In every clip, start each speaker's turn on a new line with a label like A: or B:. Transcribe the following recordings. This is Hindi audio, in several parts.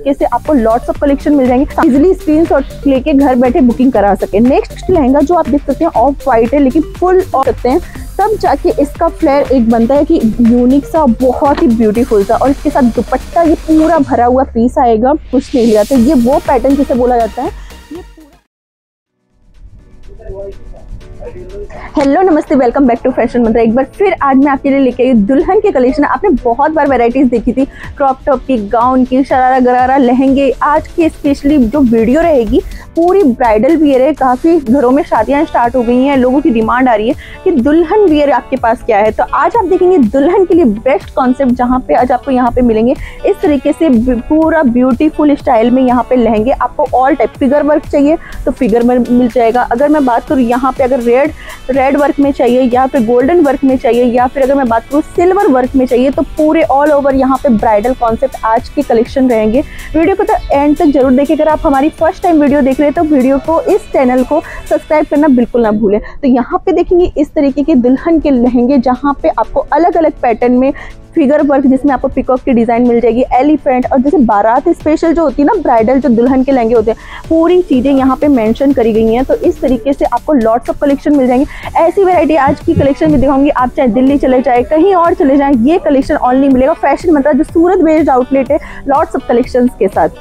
A: तरीके से आपको लॉट्स ऑफ कलेक्शन मिल जाएंगे, इजिली स्क्रीनशॉट लेके घर बैठे बुकिंग करा सके। नेक्स्ट लहंगा जो आप देख सकते हैं ऑफ वाइट है लेकिन फुल ऑफ सकते हैं, तब जाके इसका फ्लेयर एक बनता है कि यूनिक सा, बहुत ही ब्यूटीफुल सा। और इसके साथ दुपट्टा ये पूरा भरा हुआ पीस आएगा, कुछ नहीं लिया। तो ये वो पैटर्न जिसे बोला जाता है। हेलो नमस्ते, welcome back to Fashion Mantra. एक बार फिर आज मैं आपके लिए लेके आई दुल्हन के कलेक्शन। आपने बहुत बार वैरायटीज देखी थी, क्रॉप टॉप की, गाउन की, शरारा गरारा, लहंगे। आज की स्पेशली जो वीडियो रहेगी पूरी ब्राइडल वियर है। काफ़ी घरों में शादियां स्टार्ट हो गई हैं, लोगों की डिमांड आ रही है कि दुल्हन वियर आपके पास क्या है। तो आज आप देखेंगे दुल्हन के लिए बेस्ट कॉन्सेप्ट, जहाँ पे आज आपको यहाँ पे मिलेंगे इस तरीके से पूरा ब्यूटीफुल स्टाइल में यहाँ पे लहंगे। आपको ऑल टाइप फिगर वर्क चाहिए तो फिगर में मिल जाएगा। अगर मैं बात करूँ यहाँ पे अगर रेड वर्क में चाहिए या फिर गोल्डन वर्क में चाहिए या फिर अगर मैं बात करूँ सिल्वर वर्क में चाहिए, तो पूरे ऑल ओवर यहाँ पे ब्राइडल कॉन्सेप्ट आज के कलेक्शन रहेंगे। वीडियो को तो एंड तक जरूर देखिए। अगर आप हमारी फर्स्ट टाइम वीडियो देख रहे हैं तो वीडियो को, इस चैनल को सब्सक्राइब करना बिल्कुल ना भूलें। तो यहाँ पे देखेंगे इस तरीके के दुल्हन के लहंगे, जहाँ पे आपको अलग अलग पैटर्न में फिगर वर्क, जिसमें आपको पिकॉक की डिजाइन मिल जाएगी, एलिफेंट, और जैसे बारात स्पेशल जो होती है ना ब्राइडल, जो दुल्हन के लहंगे होते हैं, पूरी चीजें यहाँ पे मेंशन करी गई हैं। तो इस तरीके से आपको लॉट्स ऑफ कलेक्शन मिल जाएंगे। ऐसी वैरायटी आज की कलेक्शन में दिखाऊंगी। आप चाहे दिल्ली चले जाए, कहीं और चले जाएं, ये कलेक्शन ऑनली मिलेगा फैशन मंत्रा, जो सूरत बेस्ड आउटलेट है, लॉट्स ऑफ कलेक्शन के साथ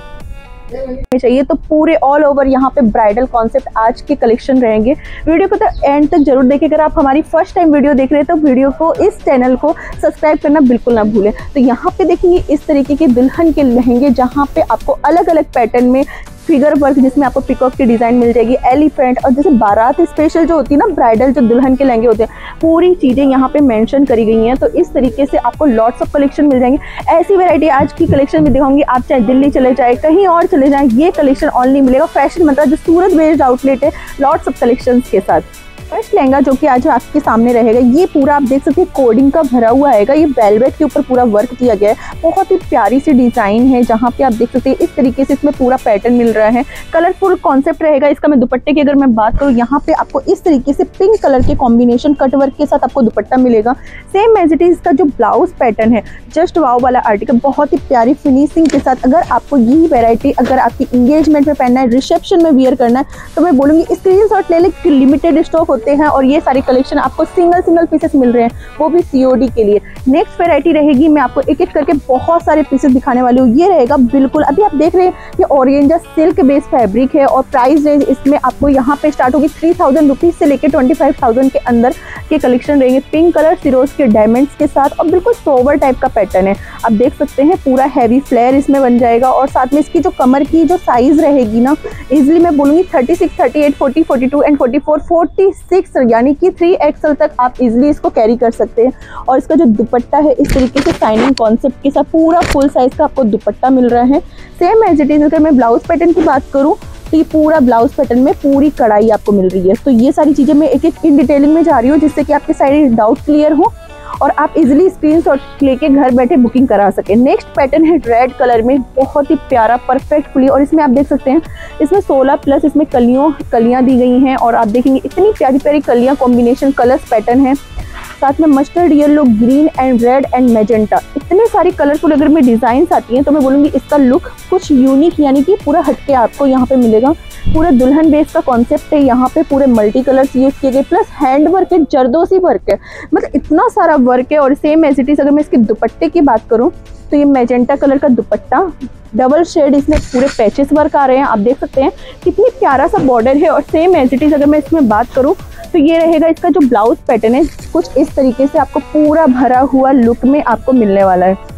A: चाहिए। तो पूरे ऑल ओवर यहाँ पे ब्राइडल कॉन्सेप्ट आज के कलेक्शन रहेंगे। वीडियो को तो एंड तक जरूर देखिए। अगर आप हमारी फर्स्ट टाइम वीडियो देख रहे हैं तो वीडियो को, इस चैनल को सब्सक्राइब करना बिल्कुल ना भूलें। तो यहाँ पे देखेंगे इस तरीके के दुल्हन के लहंगे, जहाँ पे आपको अलग अलग पैटर्न में फिगर वर्क, जिसमें आपको पिकॉक की डिजाइन मिल जाएगी, एलिफेंट, और जैसे बारात स्पेशल जो होती है ना ब्राइडल, जो दुल्हन के लहंगे होते हैं, पूरी चीजें यहाँ पे मेंशन करी गई हैं। तो इस तरीके से आपको लॉट्स ऑफ कलेक्शन मिल जाएंगे। ऐसी वैरायटी आज की कलेक्शन में दिखाऊंगी। आप चाहे दिल्ली चले जाए, कहीं और चले जाएं, ये कलेक्शन ऑनली मिलेगा फैशन मंत्रा, जो सूरत बेस्ड आउटलेट है, लॉट्स ऑफ कलेक्शन के साथ। फर्स्ट लहंगा जो कि आज आपके सामने रहेगा, ये पूरा आप देख सकते हैं कोडिंग का भरा हुआ आएगा। ये वेलवेट के ऊपर पूरा वर्क किया गया है, बहुत ही प्यारी सी डिजाइन है, जहाँ पे आप देख सकते हैं इस तरीके से इसमें पूरा पैटर्न मिल रहा है। कलरफुल कॉन्सेप्ट रहेगा इसका। मैं दुपट्टे की अगर मैं बात करूँ, यहाँ पे आपको इस तरीके से पिंक कलर के कॉम्बिनेशन कट वर्क के साथ आपको दुपट्टा मिलेगा। सेम एज इट इज इसका जो ब्लाउज पैटर्न है, जस्ट वाव वाला आर्टिकल, बहुत ही प्यारी फिनिशिंग के साथ। अगर आपको यही वेरायटी अगर आपकी इंगेजमेंट में पहनना है, रिसेप्शन में वियर करना है, तो मैं बोलूँगी स्क्रीनशॉट ले लें, लिमिटेड स्टॉक होते हैं और ये सारे कलेक्शन आपको सिंगल पीसेस मिल रहे हैं, वो भी सीओडी के लिए। नेक्स्ट वैरायटी रहेगी, मैं आपको एक एक करके बहुत सारे पीसेस दिखाने वाली हूँ। ये रहेगा बिल्कुल, अभी आप देख रहे हैं ये ऑर्गेन्जा सिल्क बेस फैब्रिक है और प्राइस रेंज इसमें आपको यहाँ पे स्टार्ट होगी 3000 रुपीज से लेकर 25,000 के अंदर के कलेक्शन रहेंगे। पिंक कलर सिरोज के डायमंड्स के साथ और बिल्कुल सोवर टाइप का पैटर्न है। आप देख सकते हैं पूरा हैवी फ्लेयर इसमें बन जाएगा। और साथ में इसकी जो कमर की जो साइज रहेगी ना, इजिली मैं बोलूँगी 36, 38, 40, 42 एंड 44, 46, यानी कि 3XL तक आप इजिली इसको कैरी कर सकते हैं। और इसका जो दुपट्टा है इस तरीके से साइनिंग कॉन्सेप्ट के साथ पूरा फुल साइज का आपको दुपट्टा मिल रहा है। सेम एज इट इज अगर मैं ब्लाउज पैटर्न की बात करूं, तो ये पूरा ब्लाउज पैटर्न में पूरी कढ़ाई आपको मिल रही है। तो ये सारी चीजें मैं एक एक इन डिटेलिंग में जा रही हूँ, जिससे कि आपके सारे डाउट क्लियर हो और आप इजिली स्क्रीनशॉट लेके घर बैठे बुकिंग करा सके। नेक्स्ट पैटर्न है रेड कलर में, बहुत ही प्यारा परफेक्टली, और इसमें आप देख सकते हैं इसमें 16+ इसमें कलियां दी गई हैं। और आप देखेंगे इतनी प्यारी प्यारी कलियां, कॉम्बिनेशन कलर्स पैटर्न है। साथ में mustard yellow, green and red and magenta, इतने सारी कलरफुल अगर मैं डिजाइन आती हैं तो मैं बोलूँगी इसका लुक कुछ यूनिक, यानी कि पूरा हटके आपको यहाँ पे मिलेगा। पूरा दुल्हन बेस का कॉन्सेप्ट है, यहाँ पे पूरे मल्टी कलर्स यूज किए गए, प्लस हैंड वर्क है, जरदोसी वर्क है, मतलब इतना सारा वर्क है। और सेम एज इट इज अगर मैं इसके दुपट्टे की बात करूँ, तो ये मैजेंटा कलर का दुपट्टा, डबल शेड इसमें पूरे पैचेस वर्क आ रहे हैं। आप देख सकते हैं कितनी प्यारा सा बॉर्डर है। और सेम एज इट इज अगर मैं इसमें बात करूँ, तो ये रहेगा इसका जो ब्लाउज पैटर्न है, कुछ इस तरीके से आपको पूरा भरा हुआ लुक में आपको मिलने वाला है।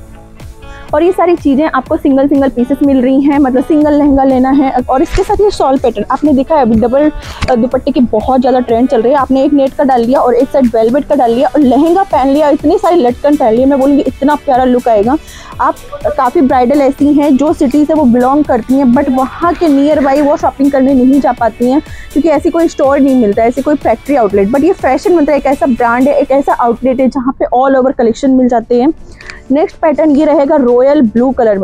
A: और ये सारी चीज़ें आपको सिंगल पीसेस मिल रही हैं, मतलब सिंगल लहंगा लेना है। और इसके साथ ये शॉल पैटर्न आपने देखा है, अभी डबल दुपट्टे की बहुत ज़्यादा ट्रेंड चल रही है। आपने एक नेट का डाल लिया और एक साइड वेलवेट का डाल लिया और लहंगा पहन लिया, इतनी सारी लटकन पहन लिया, मैं बोलूँगी इतना प्यारा लुक आएगा। आप काफ़ी ब्राइडल ऐसी हैं जो सिटी से वो बिलोंग करती हैं, बट वहाँ के नियर बाई वो शॉपिंग करने नहीं जा पाती हैं, क्योंकि ऐसी कोई स्टोर नहीं मिलता, ऐसी कोई फैक्ट्री आउटलेट। बट ये फैशन मंत्रा एक ऐसा ब्रांड है, एक ऐसा आउटलेट है जहाँ पे ऑल ओवर कलेक्शन मिल जाते हैं। नेक्स्ट पैटर्न ये रहेगा रॉयल ब्लू कलर में,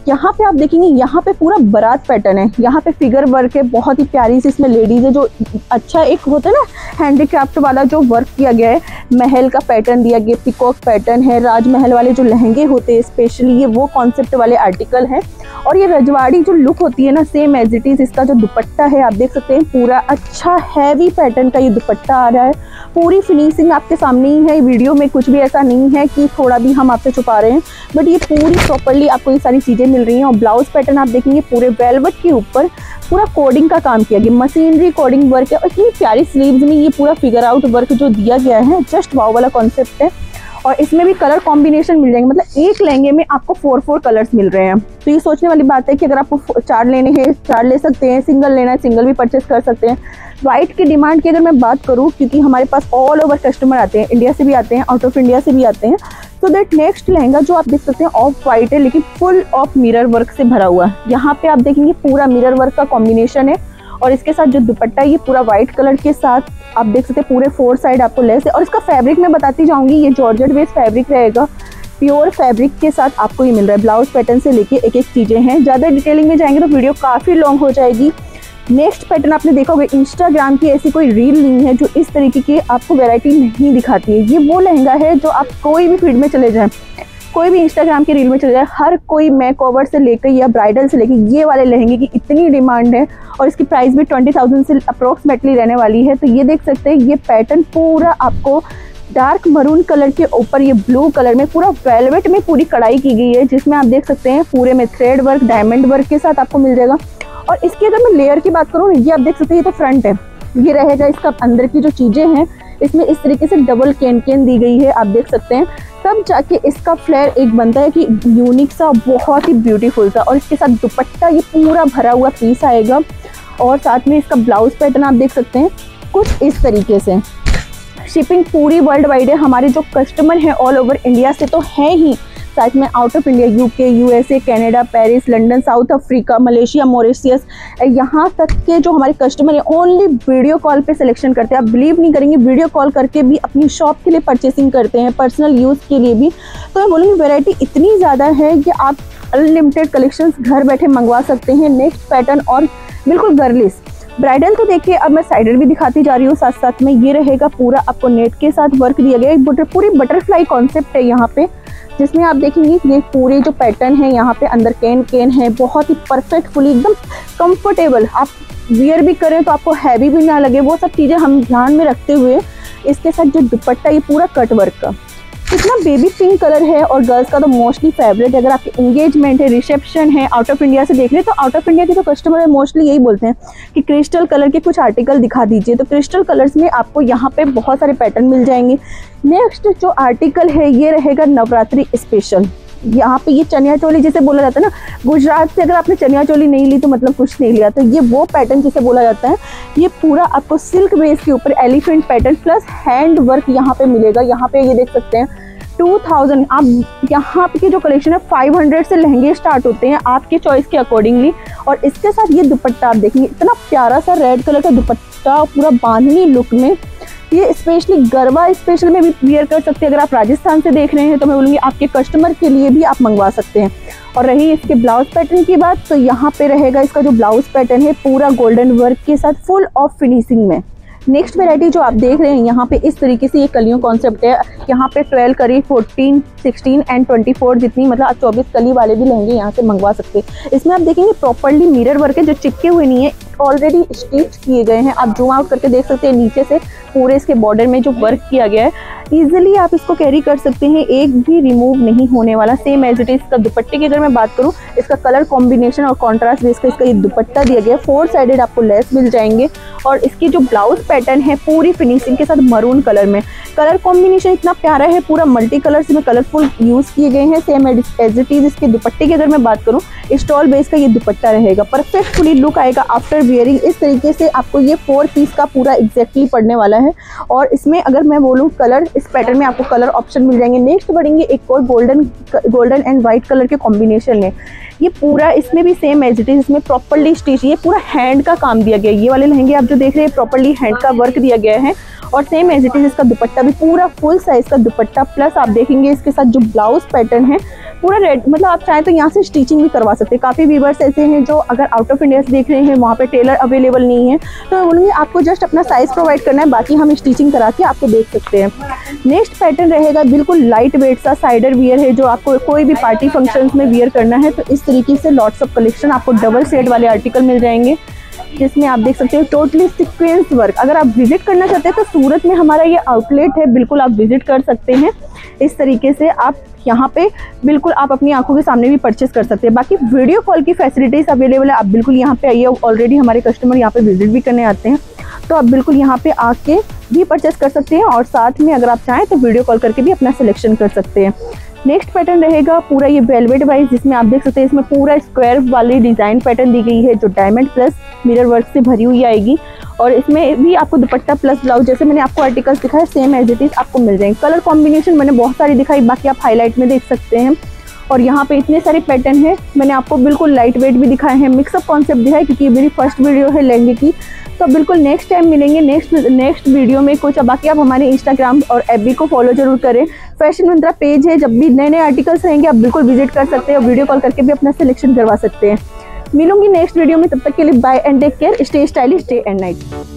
A: यहाँ पे आप देखेंगे यहाँ पे पूरा बारात पैटर्न है, यहाँ पे फिगर वर्क है, बहुत ही प्यारी सी इसमें लेडीज है जो अच्छा एक होता है ना हैंडीक्राफ्ट वाला जो वर्क किया गया है, महल का पैटर्न दिया गया, पिकॉक पैटर्न है, राजमहल वाले जो लहंगे होते हैं स्पेशली ये वो कॉन्सेप्ट वाले आर्टिकल हैं। और ये रजवाड़ी जो लुक होती है ना सेम एज इट इज इसका जो दुपट्टा है आप देख सकते हैं, पूरा अच्छा हैवी पैटर्न का ये दुपट्टा आ रहा है, पूरी फिनिशिंग आपके सामने ही है। वीडियो में कुछ भी ऐसा नहीं है कि थोड़ा भी हम आपसे छुपा रहे हैं, बट ये पूरी प्रॉपरली आपको ये सारी चीज़ें मिल रही हैं। और ब्लाउज पैटर्न आप देखेंगे पूरे वेलवेट के ऊपर पूरा कोडिंग का काम किया गया, मशीनरी कोडिंग वर्क है और इतनी प्यारी स्लीव्स में ये पूरा फिगर आउट वर्क जो दिया गया है जस्ट वाव वाला कॉन्सेप्ट है। और इसमें भी कलर कॉम्बिनेशन मिल जाएंगे, मतलब एक लहंगे में आपको 4 कलर्स मिल रहे हैं। तो ये सोचने वाली बात है कि अगर आपको 4 लेने हैं 4 ले सकते हैं, सिंगल लेना है सिंगल भी परचेस कर सकते हैं। वाइट की डिमांड की अगर मैं बात करूं, क्योंकि हमारे पास ऑल ओवर कस्टमर आते हैं, इंडिया से भी आते हैं, आउट ऑफ इंडिया से भी आते हैं, तो दैट नेक्स्ट लहंगा जो आप देख सकते हैं ऑफ वाइट है लेकिन फुल ऑफ मिरर वर्क से भरा हुआ है। यहाँ पे आप देखेंगे पूरा मिरर वर्क का कॉम्बिनेशन है और इसके साथ जो दुपट्टा ये पूरा व्हाइट कलर के साथ आप देख सकते हैं, पूरे 4 साइड आपको लेस है। और इसका फैब्रिक मैं बताती जाऊंगी, ये जॉर्जेट बेस्ड फैब्रिक रहेगा, प्योर फैब्रिक के साथ आपको ये मिल रहा है। ब्लाउज पैटर्न से लेके एक एक चीज़ें हैं, ज़्यादा डिटेलिंग में जाएंगे तो वीडियो काफ़ी लॉन्ग हो जाएगी। नेक्स्ट पैटर्न आपने देखा होगा, इंस्टाग्राम की ऐसी कोई रील नहीं है जो इस तरीके की आपको वैरायटी नहीं दिखाती है। ये वो लहंगा है जो आप कोई भी फीड में चले जाएं, कोई भी इंस्टाग्राम की रील में चले जाए, हर कोई मेक ओवर से लेकर या ब्राइडल से लेकर ये वाले लहंगे की इतनी डिमांड है और इसकी प्राइस भी 20,000 से अप्रोक्सीमेटली रहने वाली है। तो ये देख सकते हैं ये पैटर्न पूरा आपको डार्क मरून कलर के ऊपर ये ब्लू कलर में पूरा वेलवेट में पूरी कढ़ाई की गई है, जिसमें आप देख सकते हैं पूरे में थ्रेड वर्क डायमंड वर्क के साथ आपको मिल जाएगा। और इसकी अगर मैं लेयर की बात करूँ, ये आप देख सकते हैं ये तो फ्रंट है, ये रहेगा इसका अंदर की जो चीज़ें हैं इसमें इस तरीके से डबल कैन दी गई है आप देख सकते हैं, तब जाके इसका फ्लेयर एक बनता है कि यूनिक सा बहुत ही ब्यूटीफुल सा। और इसके साथ दुपट्टा ये पूरा भरा हुआ पीस आएगा और साथ में इसका ब्लाउज पैटर्न आप देख सकते हैं कुछ इस तरीके से। शिपिंग पूरी वर्ल्ड वाइड है, हमारे जो कस्टमर हैं ऑल ओवर इंडिया से तो है ही, साथ में out of India UK, USA, Canada, Paris, London, South Africa, Malaysia, Mauritius, यहाँ तक के जो हमारे कस्टमर हैं ओनली वीडियो कॉल पे सिलेक्शन करते हैं। आप बिलीव नहीं करेंगे, वीडियो कॉल करके भी अपनी शॉप के लिए परचेसिंग करते हैं, पर्सनल यूज़ के लिए भी। तो मैं बोलूँगी वैरायटी इतनी ज़्यादा है कि आप अनलिमिटेड कलेक्शंस घर बैठे मंगवा सकते हैं। नेक्स्ट पैटर्न और बिल्कुल गर्लिश ब्राइडल तो देखिए, अब मैं साइडर भी दिखाती जा रही हूँ साथ साथ में। ये रहेगा पूरा आपको नेट के साथ वर्क दिया गया है, पूरी बटरफ्लाई कॉन्सेप्ट है यहाँ पे, जिसमें आप देखेंगे ये पूरे जो पैटर्न है यहाँ पे अंदर कैन है, बहुत ही परफेक्ट फुली एकदम कंफर्टेबल, आप वियर भी करें तो आपको हैवी भी ना लगे, वो सब चीज़ें हम ध्यान में रखते हुए इसके साथ जो दुपट्टा ये पूरा कट वर्क का इतना बेबी पिंक कलर है और गर्ल्स का तो मोस्टली फेवरेट है। अगर आपकी एंगेजमेंट है, रिसेप्शन है, आउट ऑफ इंडिया से देख रहे हैं तो आउट ऑफ इंडिया के जो कस्टमर है मोस्टली यही बोलते हैं कि क्रिस्टल कलर के कुछ आर्टिकल दिखा दीजिए, तो क्रिस्टल कलर्स में आपको यहाँ पे बहुत सारे पैटर्न मिल जाएंगे। नेक्स्ट जो आर्टिकल है ये रहेगा नवरात्रि स्पेशल। यहाँ पे ये चनिया चोली जिसे बोला जाता है ना, गुजरात से अगर आपने चनिया चोली नहीं ली तो मतलब कुछ नहीं लिया, तो ये वो पैटर्न जिसे बोला जाता है। ये पूरा आपको सिल्क बेस के ऊपर elephant pattern plus hand work यहाँ पे मिलेगा। यहाँ पे ये देख सकते हैं 2000, आप यहाँ की जो कलेक्शन है 500 से लहंगे स्टार्ट होते हैं आपके चॉइस के अकॉर्डिंगली। और इसके साथ ये दुपट्टा आप देखेंगे इतना प्यारा सा रेड कलर का दुपट्टा पूरा बांधनी लुक में, ये स्पेशली गरबा स्पेशल में भी वियर कर सकते हैं। अगर आप राजस्थान से देख रहे हैं तो मैं बोलूँगी आपके कस्टमर के लिए भी आप मंगवा सकते हैं। और रही इसके ब्लाउज पैटर्न की बात, तो यहाँ पे रहेगा इसका जो ब्लाउज पैटर्न है पूरा गोल्डन वर्क के साथ फुल ऑफ फिनिशिंग में। नेक्स्ट वैरायटी जो आप देख रहे हैं यहाँ पे इस तरीके से ये कलियों कॉन्सेप्ट है। यहाँ पे 12 कली, 14, 16 एंड 24 जितनी, मतलब आप 24 कली वाले भी लहंगे यहाँ से मंगवा सकते हैं। इसमें आप देखेंगे प्रॉपर्ली मिरर वर्क है, जो चिपके हुए नहीं है, ऑलरेडी स्टिच किए गए हैं। आप जूम आउट करके देख सकते हैं नीचे से पूरे इसके बॉर्डर में जो वर्क किया गया है, ईजिली आप इसको कैरी कर सकते हैं, एक भी रिमूव नहीं होने वाला, सेम एज इट इज। इसका दुपट्टे की अगर मैं बात करूँ, इसका कलर कॉम्बिनेशन और कॉन्ट्रास्ट बेस का इसका ये दुपट्टा दिया गया है, 4 साइडेड आपको लेस मिल जाएंगे। और इसकी जो ब्लाउज पैटर्न है पूरी फिनिशिंग के साथ मरून कलर में, कलर कॉम्बिनेशन इतना प्यारा है, पूरा मल्टी कलर्स में कलरफुल यूज किए गए हैं, सेम एज इट इज। इसके दुपट्टे की अगर मैं बात करूँ, स्टॉल बेस का ये दुपट्टा रहेगा, परफेक्टली लुक आएगा आफ्टर वियरिंग। इस तरीके से आपको ये 4 पीस का पूरा एग्जैक्टली पड़ने वाला है। और इसमें अगर मैं बोलूँ कलर, इस पैटर्न में आपको कलर ऑप्शन मिल जाएंगे। नेक्स्ट बढ़ेंगे एक और गोल्डन एंड व्हाइट कलर के कॉम्बिनेशन में, ये पूरा इसमें भी सेम एज इट इज, इसमें प्रॉपर्ली स्टिच, ये पूरा हैंड का काम दिया गया है। ये वाले लहंगे आप जो देख रहे हैं प्रॉपर्ली हैंड का वर्क दिया गया है। और सेम एज इट इज इसका दुपट्टा भी पूरा फुल साइज का दुपट्टा, प्लस आप देखेंगे इसके साथ जो ब्लाउज पैटर्न है पूरा रेड, मतलब आप चाहें तो यहाँ से स्टिचिंग भी करवा सकते हैं। काफ़ी व्यूअर्स ऐसे हैं जो अगर आउट ऑफ इंडिया से देख रहे हैं, वहाँ पे टेलर अवेलेबल नहीं है, तो मैं बोलूँगी आपको जस्ट अपना साइज़ प्रोवाइड करना है, बाकी हम स्टिचिंग करा के आपको देख सकते हैं। नेक्स्ट पैटर्न रहेगा बिल्कुल लाइट वेट सा साइडर वियर है, जो आपको कोई भी पार्टी फंक्शंस में वियर करना है तो इस तरीके से लॉट्स ऑफ कलेक्शन आपको डबल शेड वाले आर्टिकल मिल जाएंगे, जिसमें आप देख सकते हो टोटली सीक्वेंस वर्क। अगर आप विजिट करना चाहते हैं तो सूरत में हमारा ये आउटलेट है, बिल्कुल आप विजिट कर सकते हैं। इस तरीके से आप यहाँ पे बिल्कुल आप अपनी आंखों के सामने भी परचेस कर सकते हैं। बाकी वीडियो कॉल की फैसिलिटीज़ अवेलेबल है, आप बिल्कुल यहाँ पे आइए। ऑलरेडी हमारे कस्टमर यहाँ पे विजिट भी करने आते हैं, तो आप बिल्कुल यहाँ पे आके भी परचेस कर सकते हैं, और साथ में अगर आप चाहें तो वीडियो कॉल करके भी अपना सिलेक्शन कर सकते हैं। नेक्स्ट पैटर्न रहेगा पूरा ये वेलवेट वाइज, जिसमें आप देख सकते हैं इसमें पूरा स्क्वायर वाली डिज़ाइन पैटर्न दी गई है, जो डायमंड प्लस मिरर वर्क से भरी हुई आएगी, और इसमें भी आपको दुपट्टा प्लस ब्लाउज जैसे मैंने आपको आर्टिकल्स दिखाए सेम एज इट इज़ आपको मिल जाएंगे। कलर कॉम्बिनेशन मैंने बहुत सारी दिखाई, बाकी आप हाईलाइट में देख सकते हैं। और यहाँ पे इतने सारे पैटर्न है, मैंने आपको बिल्कुल लाइट वेट भी दिखाए हैं, मिक्सअप कॉन्सेप्ट दिखाया, क्योंकि ये मेरी फर्स्ट वीडियो है लहंगे की। तो बिल्कुल नेक्स्ट टाइम मिलेंगे नेक्स्ट वीडियो में कुछ। बाकी आप हमारे इंस्टाग्राम और एफबी को फॉलो जरूर करें। फैशन मंत्रा पेज है, जब भी नए नए आर्टिकल्स रहेंगे आप बिल्कुल विजिट कर सकते हैं, और वीडियो कॉल करके भी अपना सिलेक्शन करवा सकते हैं। मिलूंगी नेक्स्ट वीडियो में, तब तक के लिए bye and take care, stay stylish day and night.